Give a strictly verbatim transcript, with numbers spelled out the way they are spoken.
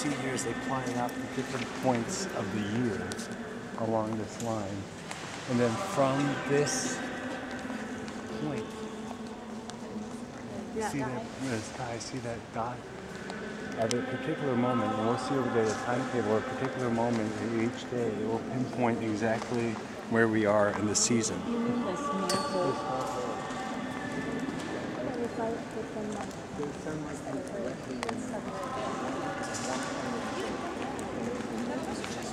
see here is they plotted out the different points of the year along this line. And then from this point, Yeah, see yeah. that the sky, see that dot? At a particular moment, and we'll see over there the timetable, a particular moment each day, it will pinpoint exactly where we are in the season. You mean the small hole? This whole hole. It's like the sunlight. The sunlight comes directly in.